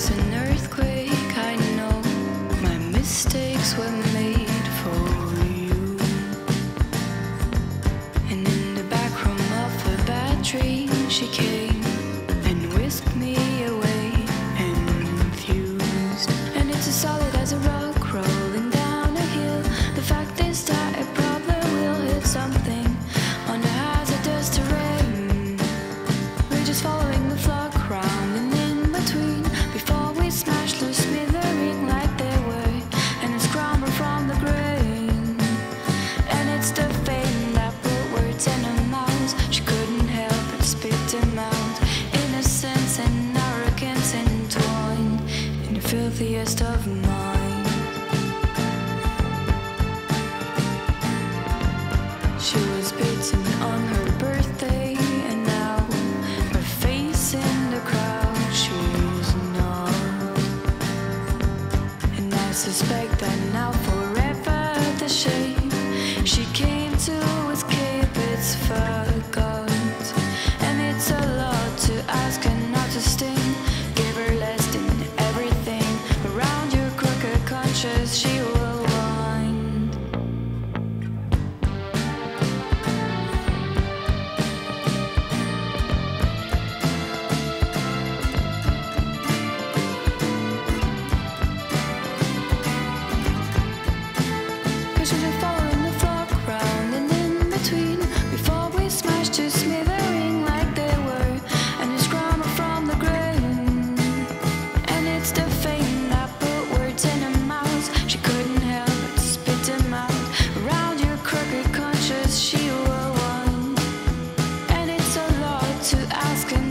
was an earthquake, I know. My mistakes were made for you. And in the back room of a bad dream, she came and whisked me away and fused. And it's as solid as a rock rolling down a hill. The fact is that it probably will hit something on the hazardous terrain. We're just following the flock round and in between before we smash the smithering like they were and scramble from the grain. And it's the fame that put words in her mouth. She couldn't help but spit them out. Innocence and arrogance entwined in the filthiest of minds. She was bitten on her birthday, and now her face in the crowd she's not. And I suspect that now forever the shame she came to escape, it's forgot. And it's a lot to ask and not to sting. Give her less than everything. Around your crooked conscience she will wind. Cause we've been following the flock round and in between before we smashed to smithering like they were and you scramble from the grain. And it's the fame that put words in her mouth. She couldn't help but spit them out. Around your crooked conscience she will wind. And it's a lot to ask and